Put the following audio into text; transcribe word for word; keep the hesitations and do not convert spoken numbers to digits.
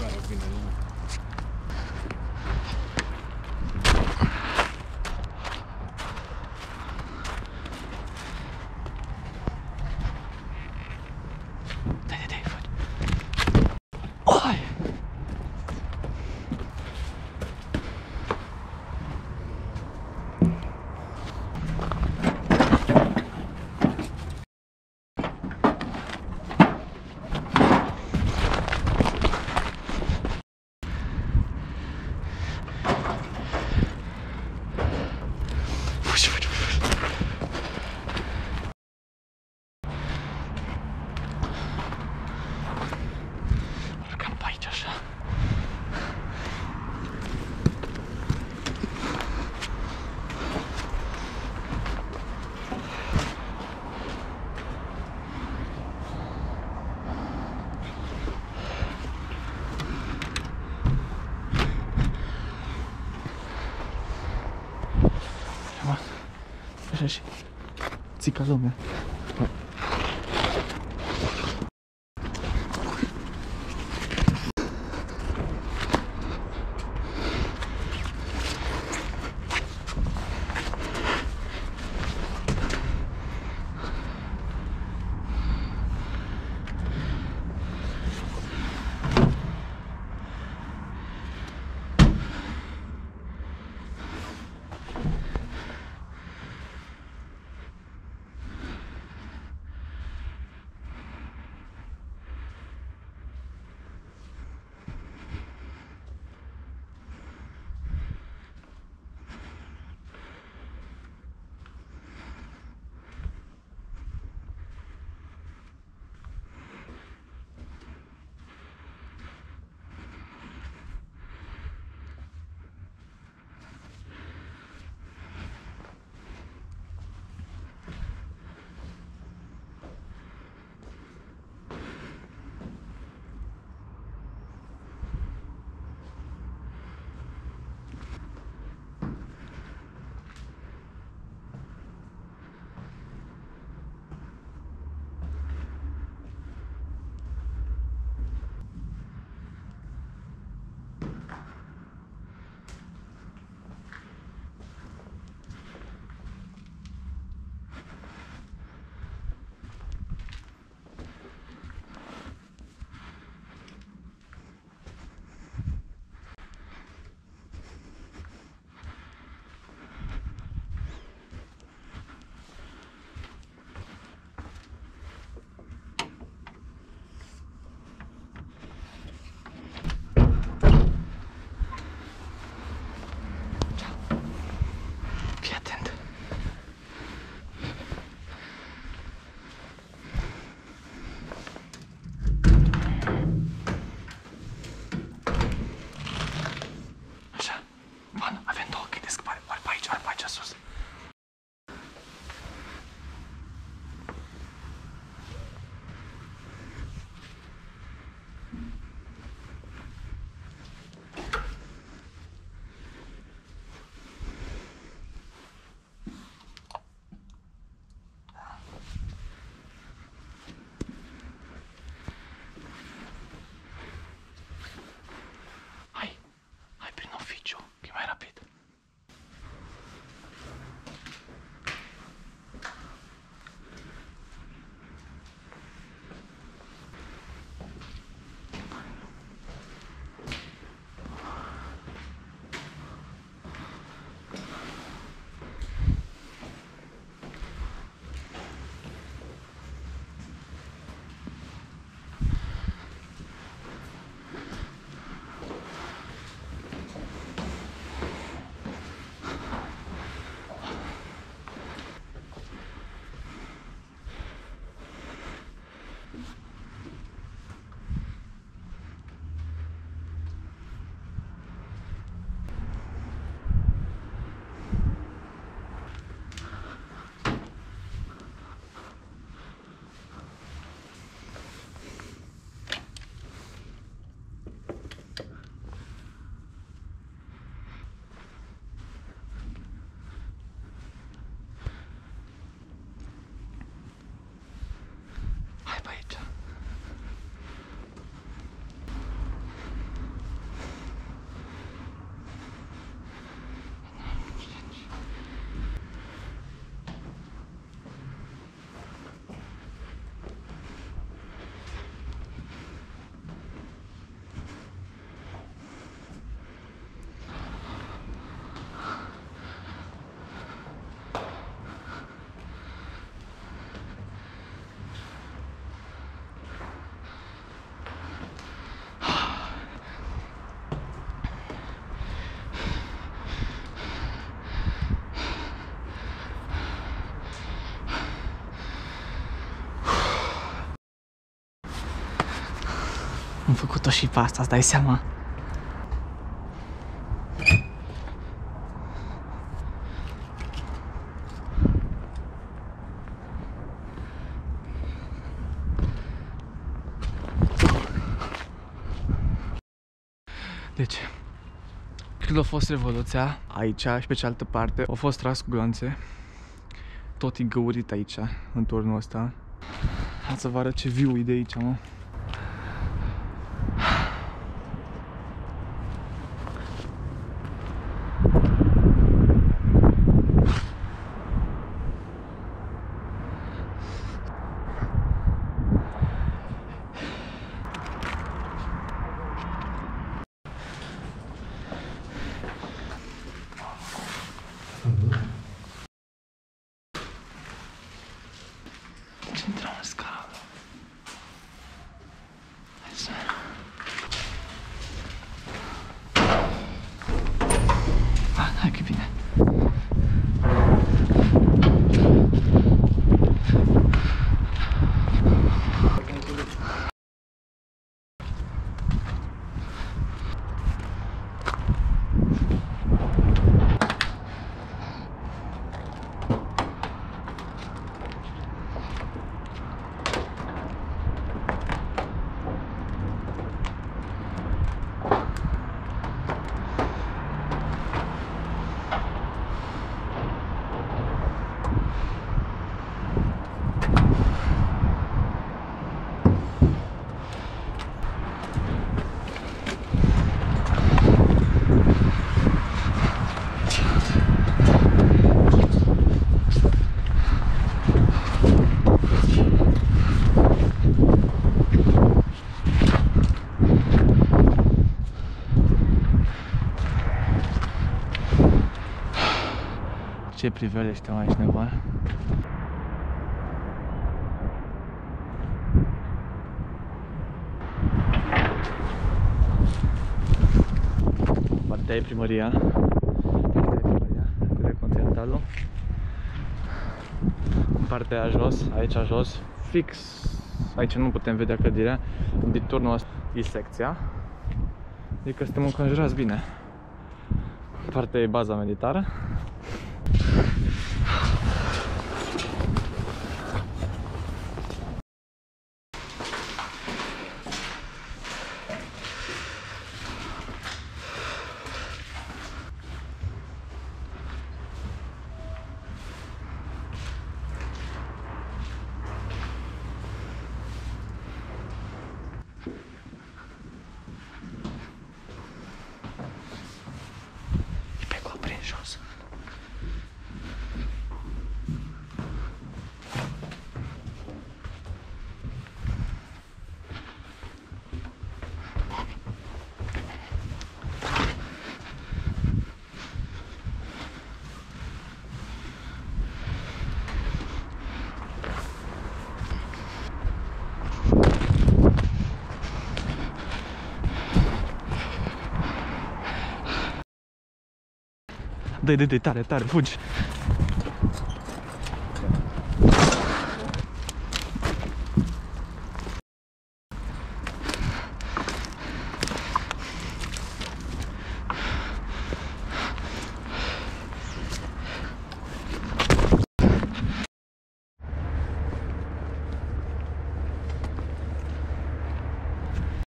Vai, bine, nu? Dai, dai, dai, fă. Oi! Fugi, fugi, fugi. Urcăm pe aici așa. Așa și țica lumea. Fii atent. Așa. Bun, avem două căi de scăpare. Ori pe aici, ori pe aici sus. Hai, hai prin oficiu, că e mai rapid. Am făcut-o și pe asta, îți dai seama? Deci, când a fost Revoluția, aici și pe cealaltă parte, au fost tras cu glonțe. Tot e găurit aici, în turnul ăsta. Hai să vă arăt ce view e de aici, mă. Ce intrăm în scară? Hai să... Ah, hai că e bine. Ce priveliște mai ești nebun? Partea e primăria. Partea e primăria cu decontinentalul. În partea aia jos, aici jos, fix. Aici nu putem vedea clădirea. Din turnul ăsta e secția. Adică suntem înconjurați bine. Partea e baza militară. Dă-i, dă-i, tare, tare, fugi!